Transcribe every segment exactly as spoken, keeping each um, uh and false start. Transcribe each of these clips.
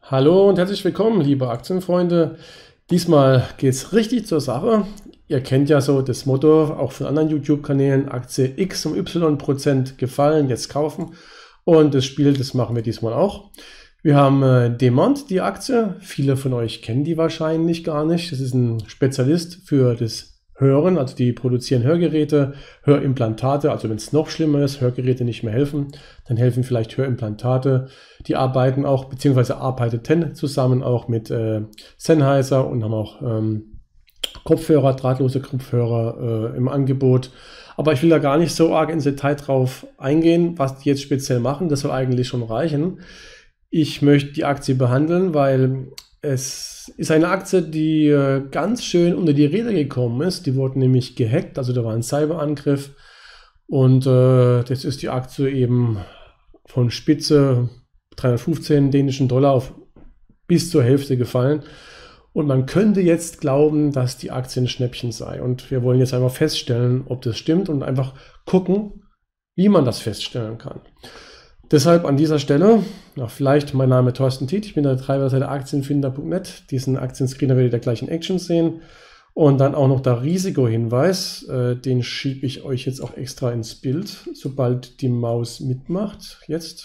Hallo und herzlich willkommen, liebe Aktienfreunde. Diesmal geht es richtig zur Sache. Ihr kennt ja so das Motto, auch von anderen YouTube-Kanälen, Aktie X um Y Prozent gefallen, jetzt kaufen. Und das Spiel, das machen wir diesmal auch. Wir haben äh, Demant, die Aktie. Viele von euch kennen die wahrscheinlich gar nicht. Das ist ein Spezialist für das Hören, also die produzieren Hörgeräte, Hörimplantate, also wenn es noch schlimmer ist, Hörgeräte nicht mehr helfen, dann helfen vielleicht Hörimplantate. Die arbeiten auch, beziehungsweise arbeiteten zusammen auch mit äh, Sennheiser und haben auch ähm, Kopfhörer, drahtlose Kopfhörer äh, im Angebot. Aber ich will da gar nicht so arg ins Detail drauf eingehen, was die jetzt speziell machen. Das soll eigentlich schon reichen. Ich möchte die Aktie behandeln, weil es ist eine Aktie, die äh, ganz schön unter die Räder gekommen ist. Die wurde nämlich gehackt, also da war ein Cyberangriff. Und äh, das ist die Aktie eben von Spitze dreihundertfünfzehn dänischen Dollar auf bis zur Hälfte gefallen. Und man könnte jetzt glauben, dass die Aktie ein Schnäppchen sei. Und wir wollen jetzt einfach feststellen, ob das stimmt und einfach gucken, wie man das feststellen kann. Deshalb an dieser Stelle, ja, vielleicht mein Name Thorsten Tiet, ich bin der Betreiber der Seite Aktienfinder punkt net. Diesen Aktienscreener werdet ihr gleich in Action sehen. Und dann auch noch der Risikohinweis, äh, den schiebe ich euch jetzt auch extra ins Bild, sobald die Maus mitmacht. Jetzt.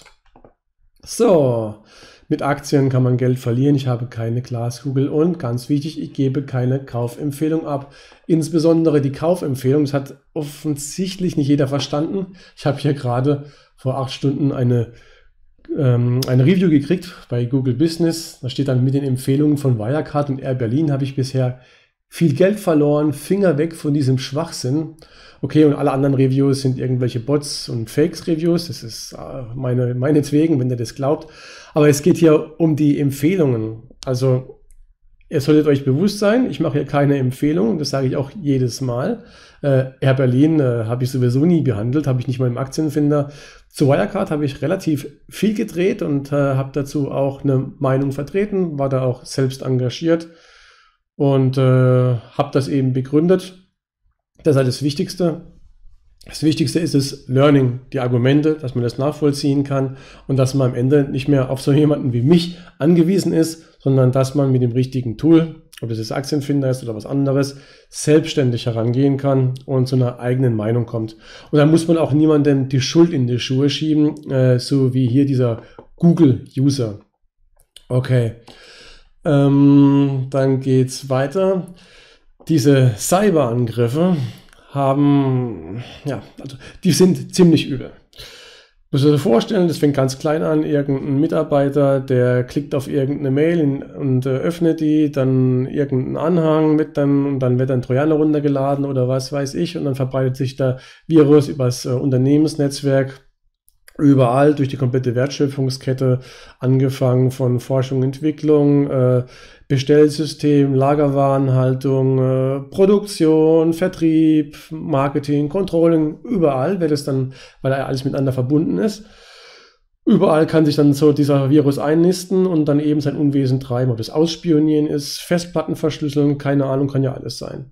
So, mit Aktien kann man Geld verlieren. Ich habe keine Glaskugel und ganz wichtig, ich gebe keine Kaufempfehlung ab. Insbesondere die Kaufempfehlung, das hat offensichtlich nicht jeder verstanden. Ich habe hier gerade vor acht Stunden eine, ähm, eine Review gekriegt bei Google Business. Da steht dann mit den Empfehlungen von Wirecard und Air Berlin habe ich bisher viel Geld verloren, Finger weg von diesem Schwachsinn. Okay, und alle anderen Reviews sind irgendwelche Bots und Fakes-Reviews. Das ist äh, meine, meinetwegen, wenn ihr das glaubt. Aber es geht hier um die Empfehlungen. Also ihr solltet euch bewusst sein, ich mache hier keine Empfehlung, das sage ich auch jedes Mal. Äh, Air Berlin äh, habe ich sowieso nie behandelt, habe ich nicht mal im Aktienfinder. Zu Wirecard habe ich relativ viel gedreht und äh, habe dazu auch eine Meinung vertreten, war da auch selbst engagiert und äh, habe das eben begründet. Das ist halt das Wichtigste. Das Wichtigste ist das Learning, die Argumente, dass man das nachvollziehen kann und dass man am Ende nicht mehr auf so jemanden wie mich angewiesen ist, sondern dass man mit dem richtigen Tool, ob das jetzt Aktienfinder ist oder was anderes, selbstständig herangehen kann und zu einer eigenen Meinung kommt. Und da muss man auch niemandem die Schuld in die Schuhe schieben, äh, so wie hier dieser Google-User. Okay, ähm, dann geht's weiter. Diese Cyberangriffe haben, ja, also die sind ziemlich übel. Muss ich dir vorstellen, das fängt ganz klein an, irgendein Mitarbeiter, der klickt auf irgendeine Mail in, und äh, öffnet die, dann irgendeinen Anhang mit dann und dann wird ein Trojaner runtergeladen oder was weiß ich und dann verbreitet sich der Virus übers äh, Unternehmensnetzwerk überall durch die komplette Wertschöpfungskette, angefangen von Forschung, Entwicklung, äh, Bestellsystem, Lagerwarenhaltung, äh, Produktion, Vertrieb, Marketing, Controlling, überall wird es dann, weil alles miteinander verbunden ist. Überall kann sich dann so dieser Virus einnisten und dann eben sein Unwesen treiben. Ob das Ausspionieren ist, Festplatten verschlüsseln, keine Ahnung, kann ja alles sein.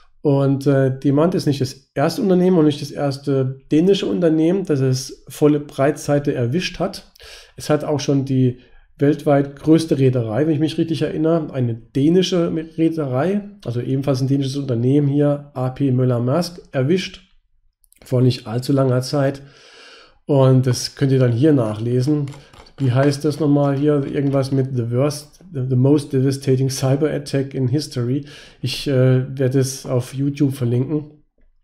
Und äh, Demant ist nicht das erste Unternehmen und nicht das erste dänische Unternehmen, das es volle Breitseite erwischt hat. Es hat auch schon die weltweit größte Reederei, wenn ich mich richtig erinnere, eine dänische Reederei, also ebenfalls ein dänisches Unternehmen hier, A P Møller-Mærsk, erwischt, vor nicht allzu langer Zeit. Und das könnt ihr dann hier nachlesen. Wie heißt das nochmal hier? Irgendwas mit The Worst, The Most Devastating Cyber Attack in History. Ich äh, werde es auf YouTube verlinken.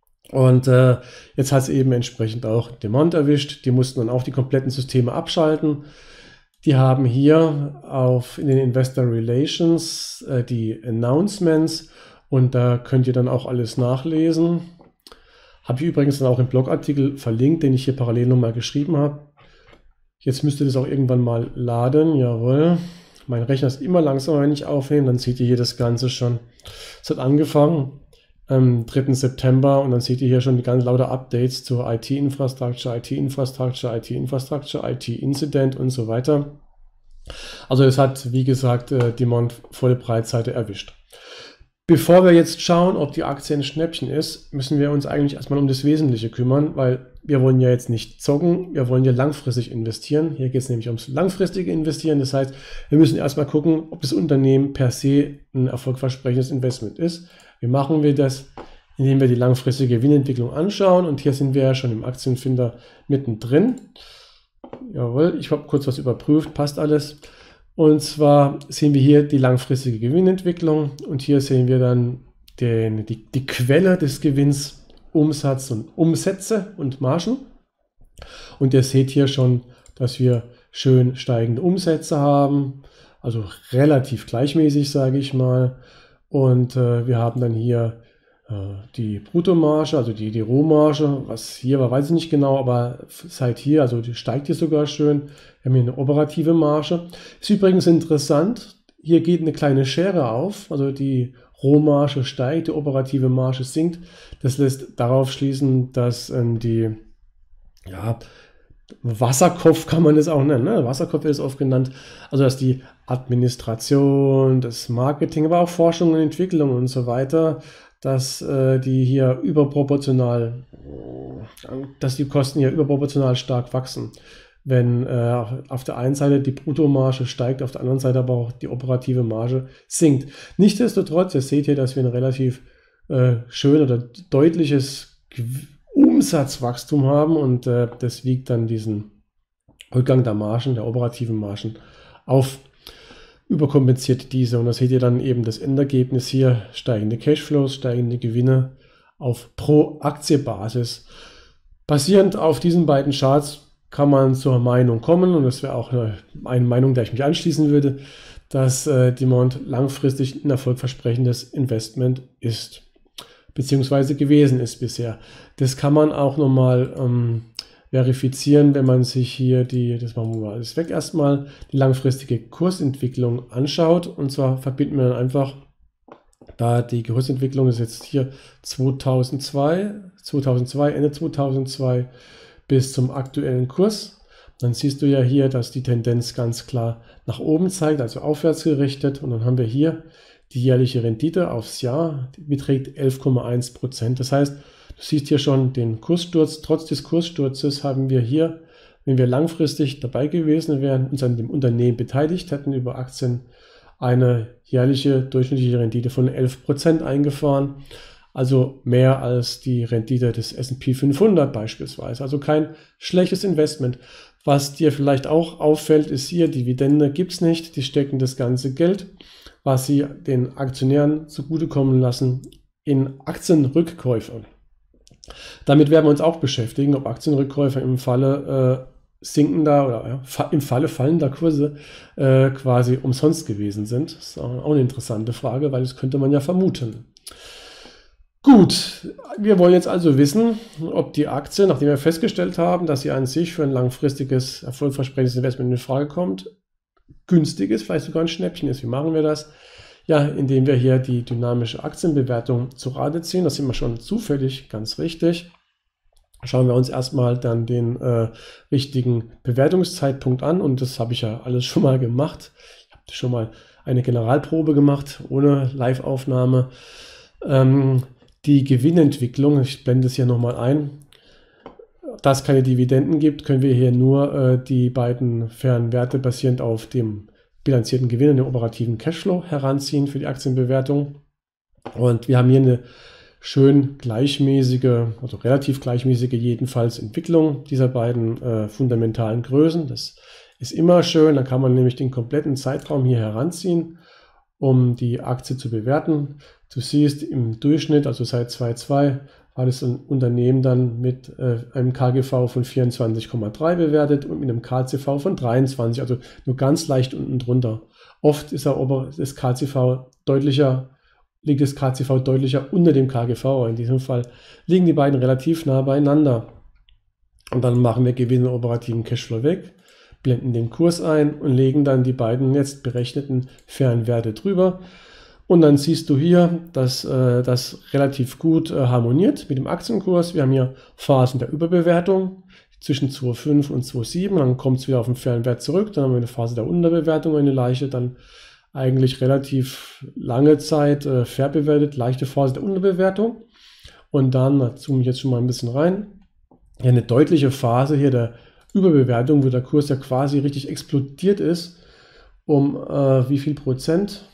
Und äh, jetzt hat es eben entsprechend auch Demant erwischt. Die mussten dann auch die kompletten Systeme abschalten. Die haben hier auf in den Investor Relations äh, die Announcements und da könnt ihr dann auch alles nachlesen. Habe ich übrigens dann auch im Blogartikel verlinkt, den ich hier parallel nochmal geschrieben habe. Jetzt müsste das auch irgendwann mal laden. Jawohl. Mein Rechner ist immer langsamer, wenn ich aufnehme. Dann seht ihr hier das Ganze schon. Es hat angefangen am dritten September und dann seht ihr hier schon die ganz laute Updates zur I T-Infrastructure, I T-Infrastructure, I T-Infrastructure, I T-Incident und so weiter. Also es hat, wie gesagt, Demant volle Breitseite erwischt. Bevor wir jetzt schauen, ob die Aktie ein Schnäppchen ist, müssen wir uns eigentlich erstmal um das Wesentliche kümmern, weil wir wollen ja jetzt nicht zocken, wir wollen ja langfristig investieren. Hier geht es nämlich ums langfristige Investieren. Das heißt, wir müssen erstmal gucken, ob das Unternehmen per se ein erfolgversprechendes Investment ist. Wie machen wir das? Indem wir die langfristige Gewinnentwicklung anschauen. Und hier sind wir ja schon im Aktienfinder mittendrin. Jawohl, ich habe kurz was überprüft, passt alles. Und zwar sehen wir hier die langfristige Gewinnentwicklung. Und hier sehen wir dann den, die, die Quelle des Gewinns, Umsatz und Umsätze und Margen. Und ihr seht hier schon, dass wir schön steigende Umsätze haben, also relativ gleichmäßig, sage ich mal. Und äh, wir haben dann hier äh, die Bruttomarge, also die, die Rohmarge, was hier war, weiß ich nicht genau, aber seit hier, also die steigt hier sogar schön. Wir haben hier eine operative Marge. Ist übrigens interessant, hier geht eine kleine Schere auf, also die Rohmarge steigt, die operative Marge sinkt. Das lässt darauf schließen, dass ähm, die ja, Wasserkopf kann man das auch nennen, ne? Wasserkopf ist oft genannt, also dass die Administration, das Marketing, aber auch Forschung und Entwicklung und so weiter, dass äh, die hier überproportional, dass die Kosten hier überproportional stark wachsen. Wenn äh, auf der einen Seite die Bruttomarge steigt, auf der anderen Seite aber auch die operative Marge sinkt. Nichtsdestotrotz, ihr seht hier, dass wir ein relativ äh, schön oder deutliches Umsatzwachstum haben und äh, das wiegt dann diesen Rückgang der Margen, der operativen Margen auf, überkompensiert diese. Und da seht ihr dann eben das Endergebnis hier, steigende Cashflows, steigende Gewinne auf Pro-Aktie-Basis. Basierend auf diesen beiden Charts kann man zur Meinung kommen, und das wäre auch eine, eine Meinung, der ich mich anschließen würde, dass äh, Dimont langfristig ein erfolgversprechendes Investment ist, beziehungsweise gewesen ist bisher. Das kann man auch nochmal ähm, verifizieren, wenn man sich hier die, das machen wir mal alles weg erstmal, die langfristige Kursentwicklung anschaut. Und zwar verbinden wir dann einfach, da die Kursentwicklung ist jetzt hier zweitausendzwei, zweitausendzwei, Ende zweitausendzwei, bis zum aktuellen Kurs. Dann siehst du ja hier, dass die Tendenz ganz klar nach oben zeigt, also aufwärts gerichtet. Und dann haben wir hier die jährliche Rendite aufs Jahr, die beträgt elf Komma eins Prozent. Das heißt, du siehst hier schon den Kurssturz. Trotz des Kurssturzes haben wir hier, wenn wir langfristig dabei gewesen wären, uns an dem Unternehmen beteiligt hätten, über Aktien eine jährliche durchschnittliche Rendite von elf Prozent eingefahren. Also mehr als die Rendite des S und P fünfhundert beispielsweise. Also kein schlechtes Investment. Was dir vielleicht auch auffällt, ist hier, Dividende gibt es nicht. Die stecken das ganze Geld, was sie den Aktionären zugutekommen lassen, in Aktienrückkäufe. Damit werden wir uns auch beschäftigen, ob Aktienrückkäufe im Falle äh, sinkender oder ja, im Falle fallender Kurse äh, quasi umsonst gewesen sind. Das ist auch eine interessante Frage, weil das könnte man ja vermuten. Gut, wir wollen jetzt also wissen, ob die Aktie, nachdem wir festgestellt haben, dass sie an sich für ein langfristiges, erfolgversprechendes Investment in Frage kommt, günstig ist, vielleicht sogar ein Schnäppchen ist. Wie machen wir das? Ja, indem wir hier die dynamische Aktienbewertung zu Rate ziehen. Das sind wir schon zufällig, ganz richtig. Schauen wir uns erstmal dann den äh, richtigen Bewertungszeitpunkt an, und das habe ich ja alles schon mal gemacht. Ich habe schon mal eine Generalprobe gemacht, ohne Live-Aufnahme. Ähm, Die Gewinnentwicklung, ich blende es hier nochmal ein, da es keine Dividenden gibt, können wir hier nur äh, die beiden fairen Werte basierend auf dem bilanzierten Gewinn und dem operativen Cashflow heranziehen für die Aktienbewertung. Und wir haben hier eine schön gleichmäßige, also relativ gleichmäßige jedenfalls Entwicklung dieser beiden äh, fundamentalen Größen. Das ist immer schön, da kann man nämlich den kompletten Zeitraum hier heranziehen, um die Aktie zu bewerten. Du siehst im Durchschnitt, also seit zweitausendzwei, war das ein Unternehmen dann mit äh, einem K G V von vierundzwanzig Komma drei bewertet und mit einem K C V von dreiundzwanzig, also nur ganz leicht unten drunter. Oft ist aber das K C V deutlicher, liegt das K C V deutlicher unter dem K G V. In diesem Fall liegen die beiden relativ nah beieinander. Und dann machen wir Gewinn und operativen Cashflow weg, blenden den Kurs ein und legen dann die beiden jetzt berechneten fairen Werte drüber. Und dann siehst du hier, dass äh, das relativ gut äh, harmoniert mit dem Aktienkurs. Wir haben hier Phasen der Überbewertung zwischen zwei Komma fünf und zwei Komma sieben. Dann kommt es wieder auf den fairen Wert zurück. Dann haben wir eine Phase der Unterbewertung, eine leichte, dann eigentlich relativ lange Zeit äh, fair bewertet, leichte Phase der Unterbewertung. Und dann, da zoome ich jetzt schon mal ein bisschen rein, ja eine deutliche Phase hier der Überbewertung, wo der Kurs ja quasi richtig explodiert ist, um äh, wie viel Prozent?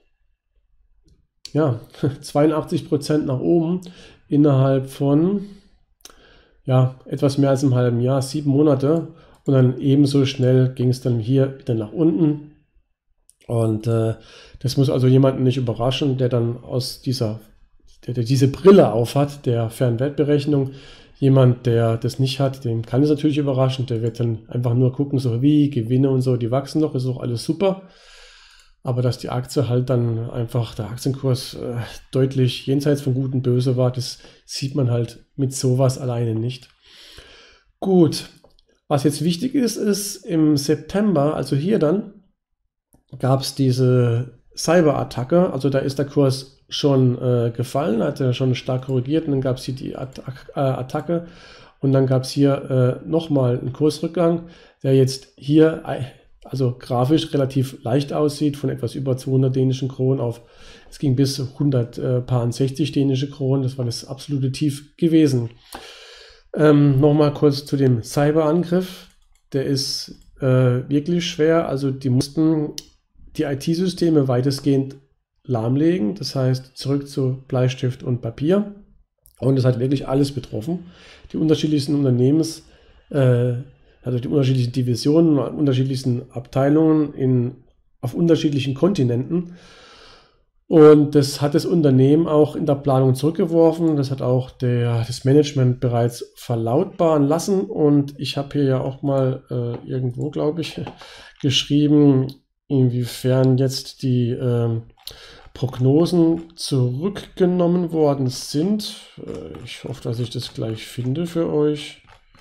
Ja, zweiundachtzig Prozent nach oben innerhalb von ja, etwas mehr als einem halben Jahr, sieben Monate. Und dann ebenso schnell ging es dann hier wieder nach unten. Und äh, das muss also jemanden nicht überraschen, der dann aus dieser, der, der diese Brille aufhat, der Fernwertberechnung. Jemand, der das nicht hat, den kann es natürlich überraschen. Der wird dann einfach nur gucken, so wie Gewinne und so, die wachsen noch, ist auch alles super. Aber dass die Aktie halt dann einfach, der Aktienkurs äh, deutlich jenseits von Gut und Böse war, das sieht man halt mit sowas alleine nicht. Gut, was jetzt wichtig ist, ist im September, also hier dann, gab es diese Cyberattacke, also da ist der Kurs schon äh, gefallen, hat er schon stark korrigiert und dann gab es hier die Attac äh, Attacke und dann gab es hier äh, nochmal einen Kursrückgang, der jetzt hier also grafisch relativ leicht aussieht, von etwas über zweihundert dänischen Kronen auf, es ging bis hundertsechzig dänische Kronen, das war das absolute Tief gewesen. Ähm, nochmal kurz zu dem Cyberangriff, der ist äh, wirklich schwer, also die mussten die I T-Systeme weitestgehend lahmlegen, das heißt zurück zu Bleistift und Papier, und es hat wirklich alles betroffen. Die unterschiedlichsten Unternehmens, äh, also die unterschiedlichen Divisionen, unterschiedlichsten Abteilungen in, auf unterschiedlichen Kontinenten. Und das hat das Unternehmen auch in der Planung zurückgeworfen. Das hat auch der, das Management bereits verlautbaren lassen. Und ich habe hier ja auch mal äh, irgendwo, glaube ich, geschrieben, inwiefern jetzt die äh, Prognosen zurückgenommen worden sind. Äh, ich hoffe, dass ich das gleich finde für euch.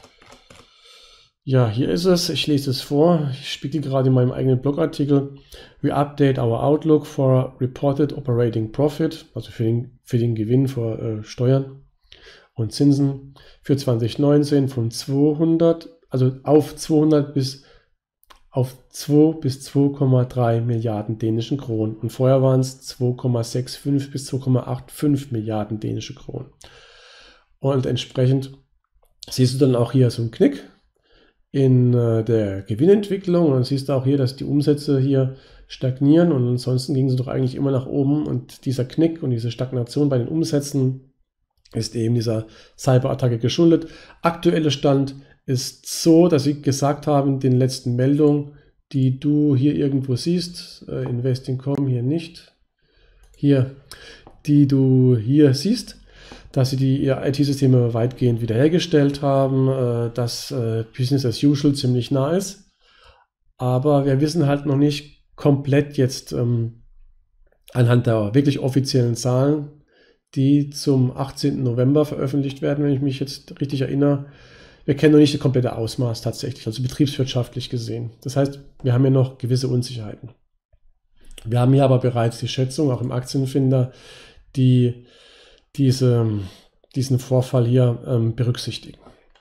Ja, hier ist es. Ich lese es vor. Ich spiele gerade in meinem eigenen Blogartikel. We update our outlook for reported operating profit, also für den, für den Gewinn vor äh, Steuern und Zinsen für zwanzig neunzehn von zweihundert, also auf zweihundert bis auf zwei bis zwei Komma drei Milliarden dänischen Kronen. Und vorher waren es zwei Komma fünfundsechzig bis zwei Komma fünfundachtzig Milliarden dänische Kronen. Und entsprechend siehst du dann auch hier so einen Knick in äh, der Gewinnentwicklung, und dann siehst du auch hier, dass die Umsätze hier stagnieren, und ansonsten gingen sie doch eigentlich immer nach oben, und dieser Knick und diese Stagnation bei den Umsätzen ist eben dieser Cyberattacke geschuldet. Aktueller Stand ist so, dass sie gesagt haben, den letzten Meldungen, die du hier irgendwo siehst, äh, Investing Punkt com hier nicht, hier, die du hier siehst, dass sie die ihre I T-Systeme weitgehend wiederhergestellt haben, äh, dass äh, Business as usual ziemlich nah ist. Aber wir wissen halt noch nicht komplett jetzt ähm, anhand der wirklich offiziellen Zahlen, die zum achtzehnten November veröffentlicht werden, wenn ich mich jetzt richtig erinnere. Wir kennen noch nicht das komplette Ausmaß tatsächlich, also betriebswirtschaftlich gesehen. Das heißt, wir haben ja noch gewisse Unsicherheiten. Wir haben hier aber bereits die Schätzung, auch im Aktienfinder, die Diese, diesen Vorfall hier ähm, berücksichtigen.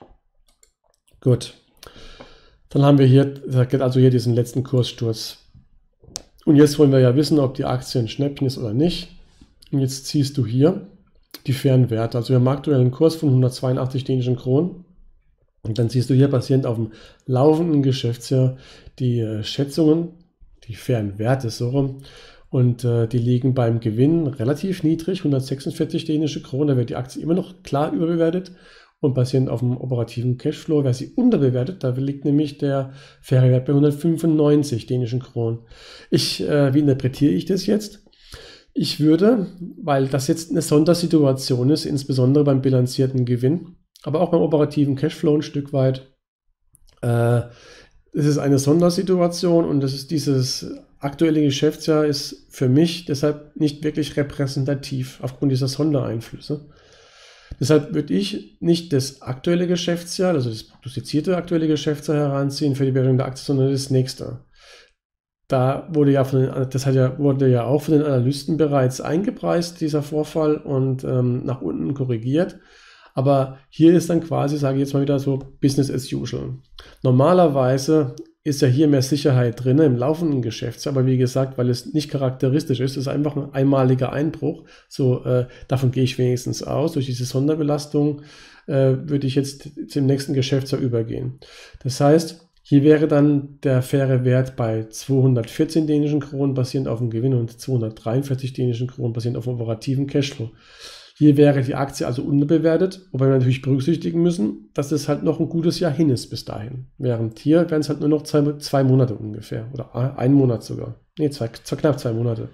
Gut. Dann haben wir hier, da geht also hier diesen letzten Kurssturz. Und jetzt wollen wir ja wissen, ob die Aktie ein Schnäppchen ist oder nicht. Und jetzt ziehst du hier die fairen Werte. Also wir haben aktuell einen Kurs von hundertzweiundachtzig dänischen Kronen. Und dann siehst du hier basierend auf dem laufenden Geschäftsjahr die äh, Schätzungen, die fairen Werte so rum. Und äh, die liegen beim Gewinn relativ niedrig, hundertsechsundvierzig dänische Kronen. Da wird die Aktie immer noch klar überbewertet. Und basierend auf dem operativen Cashflow wäre sie unterbewertet. Da liegt nämlich der faire Wert bei hundertfünfundneunzig dänischen Kronen. Ich, äh, wie interpretiere ich das jetzt? Ich würde, weil das jetzt eine Sondersituation ist, insbesondere beim bilanzierten Gewinn, aber auch beim operativen Cashflow ein Stück weit, äh, es ist eine Sondersituation, und das ist dieses aktuelle Geschäftsjahr ist für mich deshalb nicht wirklich repräsentativ aufgrund dieser Sondereinflüsse. Deshalb würde ich nicht das aktuelle Geschäftsjahr, also das prognostizierte aktuelle Geschäftsjahr heranziehen für die Bewertung der Aktie, sondern das nächste. Da wurde ja von den, das hat ja, wurde ja auch von den Analysten bereits eingepreist, dieser Vorfall, und ähm, nach unten korrigiert. Aber hier ist dann quasi, sage ich jetzt mal wieder so, Business as usual. Normalerweise ist ja hier mehr Sicherheit drin im laufenden Geschäftsjahr, aber wie gesagt, weil es nicht charakteristisch ist, ist einfach ein einmaliger Einbruch. So, äh, davon gehe ich wenigstens aus. Durch diese Sonderbelastung äh, würde ich jetzt zum nächsten Geschäftsjahr übergehen. Das heißt, hier wäre dann der faire Wert bei zweihundertvierzehn dänischen Kronen basierend auf dem Gewinn und zweihundertdreiundvierzig dänischen Kronen basierend auf dem operativen Cashflow. Hier wäre die Aktie also unterbewertet, wobei wir natürlich berücksichtigen müssen, dass es halt noch ein gutes Jahr hin ist bis dahin. Während hier wären es halt nur noch zwei, zwei Monate ungefähr oder ein Monat sogar. Ne, zwei, zwei, knapp zwei Monate.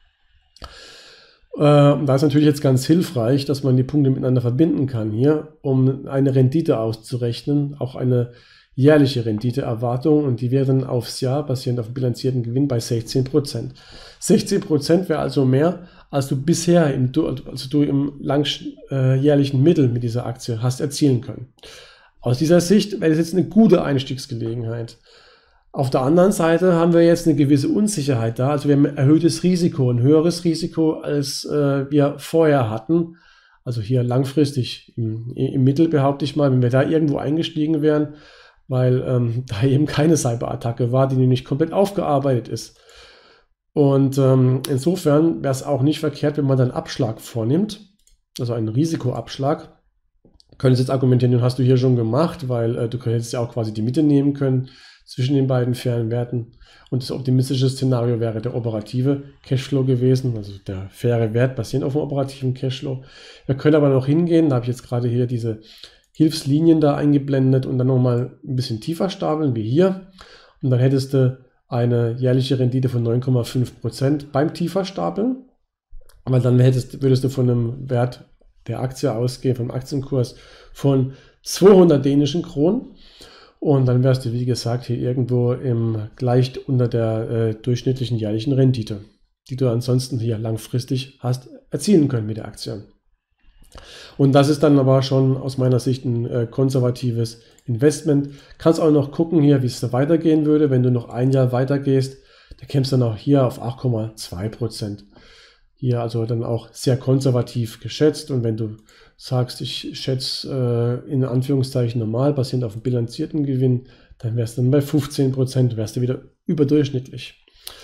Äh, da ist natürlich jetzt ganz hilfreich, dass man die Punkte miteinander verbinden kann hier, um eine Rendite auszurechnen, auch eine jährliche Renditeerwartung, und die wäre dann aufs Jahr basierend auf dem bilanzierten Gewinn bei sechzehn Prozent. sechzehn Prozent wäre also mehr, als du bisher im, also du im langjährlichen Mittel mit dieser Aktie hast erzielen können. Aus dieser Sicht wäre das jetzt eine gute Einstiegsgelegenheit. Auf der anderen Seite haben wir jetzt eine gewisse Unsicherheit da, also wir haben ein erhöhtes Risiko, ein höheres Risiko, als äh, wir vorher hatten. Also hier langfristig im, im Mittel behaupte ich mal, wenn wir da irgendwo eingestiegen wären, weil ähm, da eben keine Cyberattacke war, die nämlich komplett aufgearbeitet ist. Und ähm, insofern wäre es auch nicht verkehrt, wenn man dann Abschlag vornimmt, also einen Risikoabschlag. Könntest jetzt argumentieren, den hast du hier schon gemacht, weil äh, du könntest ja auch quasi die Mitte nehmen können zwischen den beiden fairen Werten. Und das optimistische Szenario wäre der operative Cashflow gewesen, also der faire Wert basierend auf dem operativen Cashflow. Wir können aber noch hingehen, da habe ich jetzt gerade hier diese Hilfslinien da eingeblendet und dann nochmal ein bisschen tiefer stapeln wie hier. Und dann hättest du eine jährliche Rendite von neun Komma fünf Prozent beim tiefer Stapeln, weil dann hättest, würdest du von einem Wert der Aktie ausgehen, vom Aktienkurs von zweihundert dänischen Kronen, und dann wärst du, wie gesagt, hier irgendwo im leicht unter der äh, durchschnittlichen jährlichen Rendite, die du ansonsten hier langfristig hast erzielen können mit der Aktie. Und das ist dann aber schon aus meiner Sicht ein äh, konservatives Investment. Kannst auch noch gucken hier, wie es da weitergehen würde, wenn du noch ein Jahr weitergehst. Da kämst du dann auch hier auf acht Komma zwei Prozent. Hier also dann auch sehr konservativ geschätzt. Und wenn du sagst, ich schätze äh, in Anführungszeichen normal, basierend auf dem bilanzierten Gewinn, dann wärst du dann bei fünfzehn Prozent, wärst du wieder überdurchschnittlich.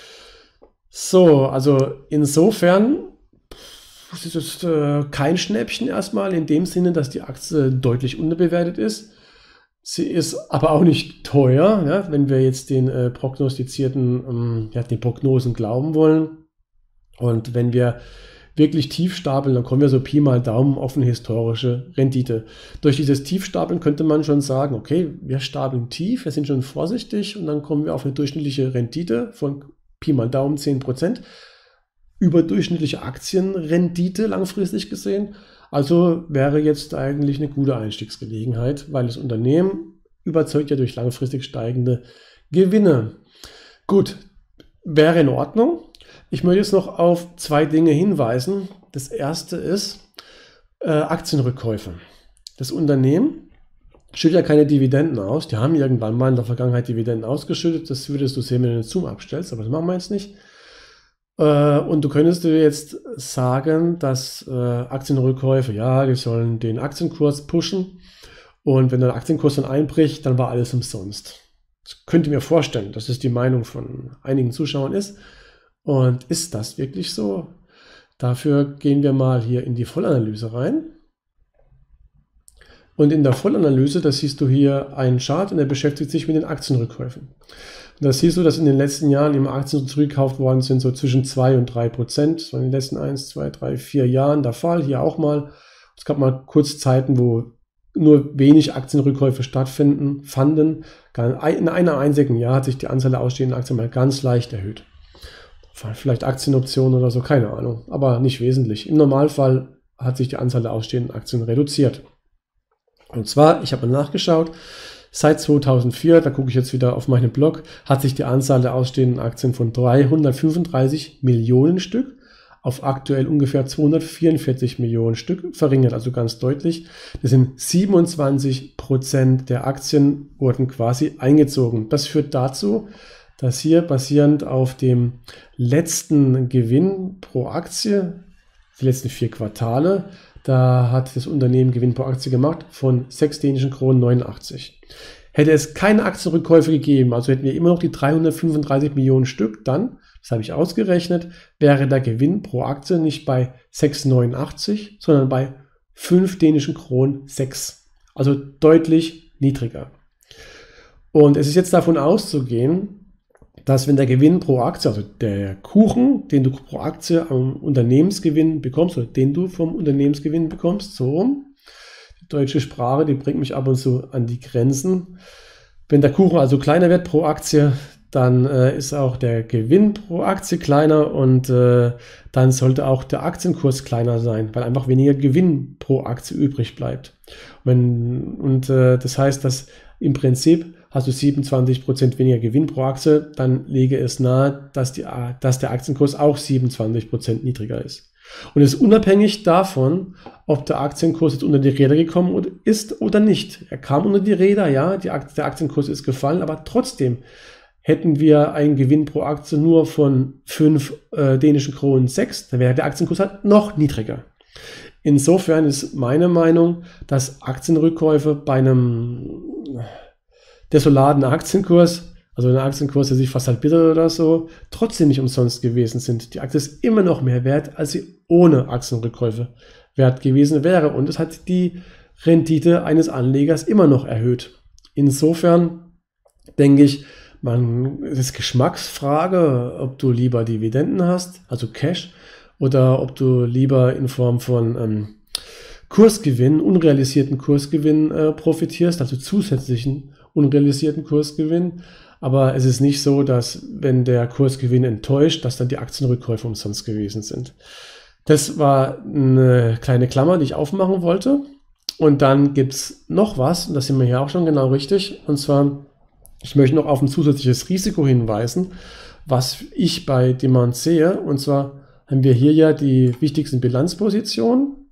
So, also insofern das ist äh, kein Schnäppchen erstmal in dem Sinne, dass die Aktie deutlich unterbewertet ist. Sie ist aber auch nicht teuer, ja, wenn wir jetzt den äh, prognostizierten, ähm, ja, den Prognosen glauben wollen. Und wenn wir wirklich tief stapeln, dann kommen wir so Pi mal Daumen auf eine historische Rendite. Durch dieses Tiefstapeln könnte man schon sagen, okay, wir stapeln tief, wir sind schon vorsichtig und dann kommen wir auf eine durchschnittliche Rendite von Pi mal Daumen zehn Prozent. Überdurchschnittliche Aktienrendite langfristig gesehen. Also wäre jetzt eigentlich eine gute Einstiegsgelegenheit, weil das Unternehmen überzeugt ja durch langfristig steigende Gewinne. Gut, wäre in Ordnung. Ich möchte jetzt noch auf zwei Dinge hinweisen. Das erste ist äh, Aktienrückkäufe. Das Unternehmen schüttet ja keine Dividenden aus. Die haben irgendwann mal in der Vergangenheit Dividenden ausgeschüttet. Das würdest du sehen, wenn du den Zoom abstellst, aber das machen wir jetzt nicht. Und du könntest dir jetzt sagen, dass äh, Aktienrückkäufe, ja, die sollen den Aktienkurs pushen, und wenn der Aktienkurs dann einbricht, dann war alles umsonst. Das könnt ihr mir vorstellen, dass es die Meinung von einigen Zuschauern ist. Und ist das wirklich so? Dafür gehen wir mal hier in die Vollanalyse rein. Und in der Vollanalyse, da siehst du hier einen Chart, und der beschäftigt sich mit den Aktienrückkäufen. Und da siehst du, dass in den letzten Jahren im Aktien zurückgekauft worden sind, so zwischen zwei und drei Prozent. Das war in den letzten eins, zwei, drei, vier Jahren der Fall. Hier auch mal. Es gab mal kurz Zeiten, wo nur wenig Aktienrückkäufe stattfinden, fanden. In einem einzigen Jahr hat sich die Anzahl der ausstehenden Aktien mal ganz leicht erhöht. Vielleicht Aktienoptionen oder so, keine Ahnung, aber nicht wesentlich. Im Normalfall hat sich die Anzahl der ausstehenden Aktien reduziert. Und zwar, ich habe mal nachgeschaut, seit zweitausendvier, da gucke ich jetzt wieder auf meinen Blog, hat sich die Anzahl der ausstehenden Aktien von dreihundertfünfunddreißig Millionen Stück auf aktuell ungefähr zweihundertvierundvierzig Millionen Stück verringert, also ganz deutlich. Das sind siebenundzwanzig Prozent der Aktien wurden quasi eingezogen. Das führt dazu, dass hier basierend auf dem letzten Gewinn pro Aktie, die letzten vier Quartale, da hat das Unternehmen Gewinn pro Aktie gemacht von sechs dänischen Kronen neunundachtzig. Hätte es keine Aktienrückkäufe gegeben, also hätten wir immer noch die dreihundertfünfunddreißig Millionen Stück, dann, das habe ich ausgerechnet, wäre der Gewinn pro Aktie nicht bei sechs Komma neunundachtzig, sondern bei fünf dänischen Kronen sechs. Also deutlich niedriger. Und es ist jetzt davon auszugehen, dass wenn der Gewinn pro Aktie, also der Kuchen, den du pro Aktie am Unternehmensgewinn bekommst, oder den du vom Unternehmensgewinn bekommst, so rum, die deutsche Sprache, die bringt mich ab und zu an die Grenzen. Wenn der Kuchen also kleiner wird pro Aktie, dann äh, ist auch der Gewinn pro Aktie kleiner und äh, dann sollte auch der Aktienkurs kleiner sein, weil einfach weniger Gewinn pro Aktie übrig bleibt. Wenn, und äh, das heißt, dass im Prinzip hast du siebenundzwanzig Prozent weniger Gewinn pro Aktie, dann lege es nahe, dass, die, dass der Aktienkurs auch siebenundzwanzig Prozent niedriger ist. Und es ist unabhängig davon, ob der Aktienkurs jetzt unter die Räder gekommen ist oder nicht. Er kam unter die Räder, ja, die Aktie, der Aktienkurs ist gefallen, aber trotzdem hätten wir einen Gewinn pro Aktie nur von fünf äh, dänischen Kronen sechs, dann wäre der Aktienkurs halt noch niedriger. Insofern ist meine Meinung, dass Aktienrückkäufe bei einem desolaten Aktienkurs, also ein Aktienkurs, der sich fast halbiert oder so, trotzdem nicht umsonst gewesen sind. Die Aktie ist immer noch mehr wert, als sie ohne Aktienrückkäufe wert gewesen wäre. Und es hat die Rendite eines Anlegers immer noch erhöht. Insofern denke ich, man, es ist Geschmacksfrage, ob du lieber Dividenden hast, also Cash, oder ob du lieber in Form von ähm, Kursgewinn, unrealisierten Kursgewinn äh, profitierst, also zusätzlichen unrealisierten Kursgewinn. Aber es ist nicht so, dass wenn der Kursgewinn enttäuscht, dass dann die Aktienrückkäufe umsonst gewesen sind. Das war eine kleine Klammer, die ich aufmachen wollte. Und dann gibt es noch was, und das sind wir hier auch schon genau richtig, und zwar, ich möchte noch auf ein zusätzliches Risiko hinweisen, was ich bei Demand sehe. Und zwar haben wir hier ja die wichtigsten Bilanzpositionen.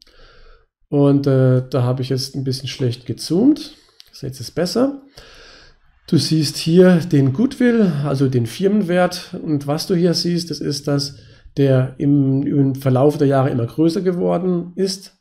Und äh, da habe ich jetzt ein bisschen schlecht gezoomt. Jetzt ist es besser. Du siehst hier den Goodwill, also den Firmenwert. Und was du hier siehst, das ist, dass der im, im Verlauf der Jahre immer größer geworden ist.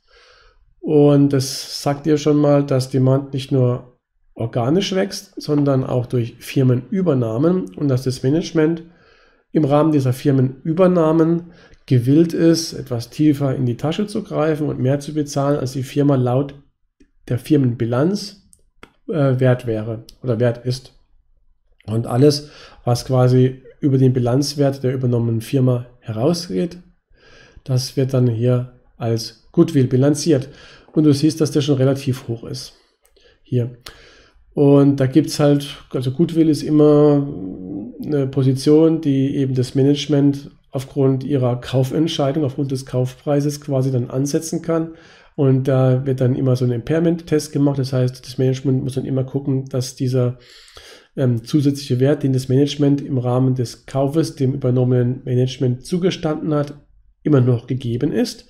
Und das sagt dir schon mal, dass Demand nicht nur organisch wächst, sondern auch durch Firmenübernahmen und dass das Management im Rahmen dieser Firmenübernahmen gewillt ist, etwas tiefer in die Tasche zu greifen und mehr zu bezahlen, als die Firma laut der Firmenbilanz äh, wert wäre oder wert ist. Und alles, was quasi über den Bilanzwert der übernommenen Firma herausgeht, das wird dann hier als Goodwill bilanziert. Und du siehst, dass der schon relativ hoch ist. Hier. Und da gibt es halt, also Goodwill ist immer eine Position, die eben das Management aufgrund ihrer Kaufentscheidung, aufgrund des Kaufpreises quasi dann ansetzen kann. Und da wird dann immer so ein Impairment-Test gemacht. Das heißt, das Management muss dann immer gucken, dass dieser ähm, zusätzliche Wert, den das Management im Rahmen des Kaufes dem übernommenen Management zugestanden hat, immer noch gegeben ist.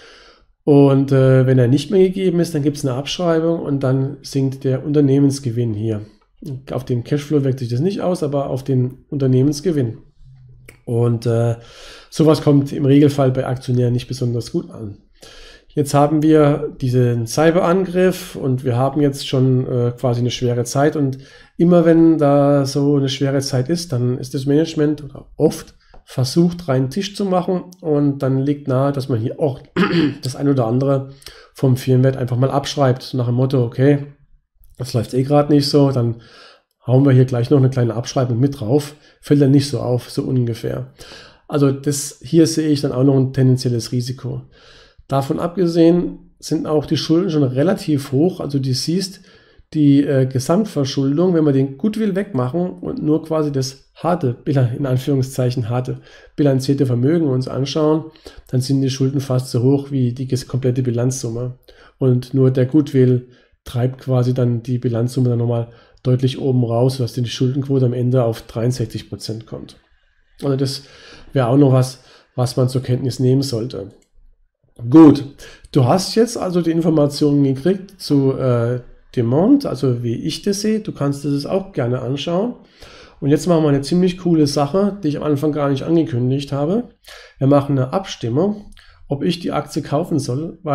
Und äh, wenn er nicht mehr gegeben ist, dann gibt es eine Abschreibung und dann sinkt der Unternehmensgewinn hier. Auf den Cashflow wirkt sich das nicht aus, aber auf den Unternehmensgewinn. Und äh, sowas kommt im Regelfall bei Aktionären nicht besonders gut an. Jetzt haben wir diesen Cyberangriff und wir haben jetzt schon äh, quasi eine schwere Zeit. Und immer wenn da so eine schwere Zeit ist, dann ist das Management oder oft versucht, reinen Tisch zu machen und dann liegt nahe, dass man hier auch das ein oder andere vom Firmenwert einfach mal abschreibt, nach dem Motto, okay, das läuft eh gerade nicht so, dann hauen wir hier gleich noch eine kleine Abschreibung mit drauf, fällt dann nicht so auf, so ungefähr. Also das hier sehe ich dann auch noch ein tendenzielles Risiko. Davon abgesehen sind auch die Schulden schon relativ hoch, also du siehst, die äh, Gesamtverschuldung, wenn wir den Goodwill wegmachen und nur quasi das harte, in Anführungszeichen harte, bilanzierte Vermögen uns anschauen, dann sind die Schulden fast so hoch wie die komplette Bilanzsumme. Und nur der Goodwill treibt quasi dann die Bilanzsumme dann nochmal deutlich oben raus, sodass die Schuldenquote am Ende auf dreiundsechzig Prozent kommt. Also das wäre auch noch was, was man zur Kenntnis nehmen sollte. Gut, du hast jetzt also die Informationen gekriegt zu äh, Demand, also wie ich das sehe. Du kannst das auch gerne anschauen. Und jetzt machen wir eine ziemlich coole Sache, die ich am Anfang gar nicht angekündigt habe. Wir machen eine Abstimmung, ob ich die Aktie kaufen soll, weil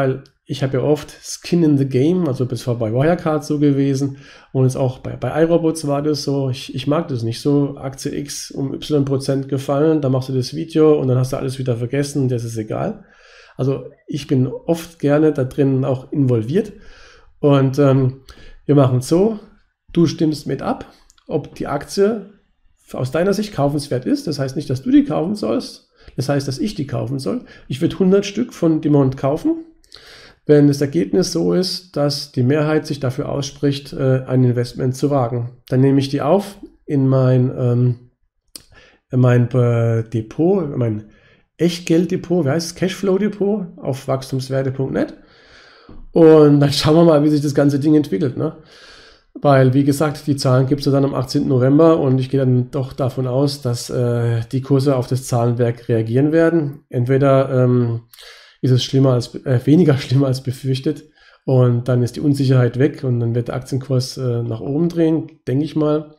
ich habe ja oft Skin in the Game, also das war bei Wirecard so gewesen und jetzt auch bei, bei iRobots war das so. Ich, ich mag das nicht so, Aktie X um Y Prozent gefallen, dann machst du das Video und dann hast du alles wieder vergessen, das ist egal. Also ich bin oft gerne da drin auch involviert und ähm, wir machen es so, du stimmst mit ab, ob die Aktie aus deiner Sicht kaufenswert ist. Das heißt nicht, dass du die kaufen sollst, das heißt, dass ich die kaufen soll. Ich würde hundert Stück von Dimond kaufen, wenn das Ergebnis so ist, dass die Mehrheit sich dafür ausspricht, ein Investment zu wagen. Dann nehme ich die auf in mein, ähm, in mein äh, Depot, mein Echtgelddepot, wie heißt es, Cashflow-Depot auf wachstumswerte punkt net und dann schauen wir mal, wie sich das ganze Ding entwickelt, ne? Weil, wie gesagt, die Zahlen gibt es ja dann am achtzehnten November und ich gehe dann doch davon aus, dass äh, die Kurse auf das Zahlenwerk reagieren werden. Entweder ähm, ist es schlimmer als, äh, weniger schlimmer als befürchtet und dann ist die Unsicherheit weg und dann wird der Aktienkurs äh, nach oben drehen, denke ich mal.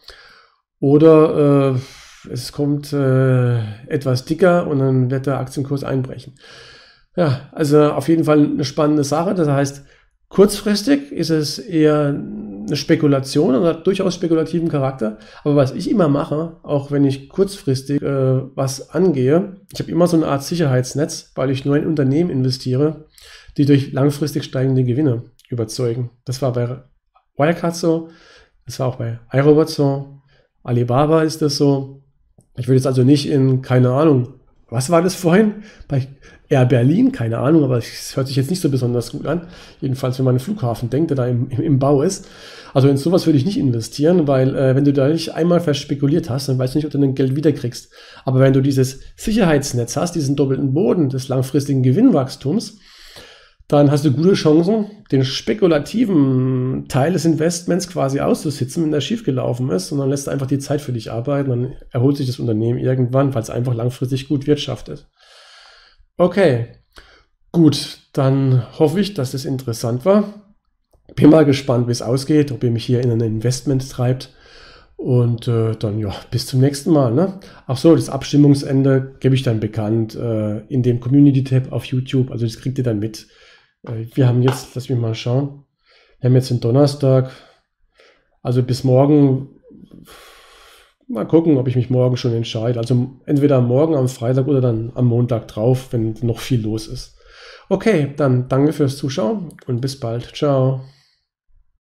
Oder äh, es kommt äh, etwas dicker und dann wird der Aktienkurs einbrechen. Ja, also auf jeden Fall eine spannende Sache. Das heißt, kurzfristig ist es eher eine Spekulation und hat durchaus spekulativen Charakter. Aber was ich immer mache, auch wenn ich kurzfristig äh, was angehe, ich habe immer so eine Art Sicherheitsnetz, weil ich nur in Unternehmen investiere, die durch langfristig steigende Gewinne überzeugen. Das war bei Wirecard so, das war auch bei iRobot so, Alibaba ist das so. Ich will jetzt also nicht in, keine Ahnung, was war das vorhin? Bei Air Berlin, keine Ahnung, aber es hört sich jetzt nicht so besonders gut an. Jedenfalls, wenn man an den Flughafen denkt, der da im, im, im Bau ist. Also in sowas würde ich nicht investieren, weil äh, wenn du da nicht einmal verspekuliert hast, dann weißt du nicht, ob du dein Geld wiederkriegst. Aber wenn du dieses Sicherheitsnetz hast, diesen doppelten Boden des langfristigen Gewinnwachstums, dann hast du gute Chancen, den spekulativen Teil des Investments quasi auszusitzen, wenn der schiefgelaufen ist, und dann lässt du einfach die Zeit für dich arbeiten, dann erholt sich das Unternehmen irgendwann, weil es einfach langfristig gut wirtschaftet. Okay, gut, dann hoffe ich, dass es interessant war. Bin mal gespannt, wie es ausgeht, ob ihr mich hier in ein Investment treibt. Und äh, dann, ja, bis zum nächsten Mal. Ne? Ach so, das Abstimmungsende gebe ich dann bekannt äh, in dem Community-Tab auf YouTube. Also das kriegt ihr dann mit. Äh, wir haben jetzt, lass mich mal schauen, wir haben jetzt den Donnerstag. Also bis morgen, mal gucken, ob ich mich morgen schon entscheide. Also entweder morgen am Freitag oder dann am Montag drauf, wenn noch viel los ist. Okay, dann danke fürs Zuschauen und bis bald. Ciao.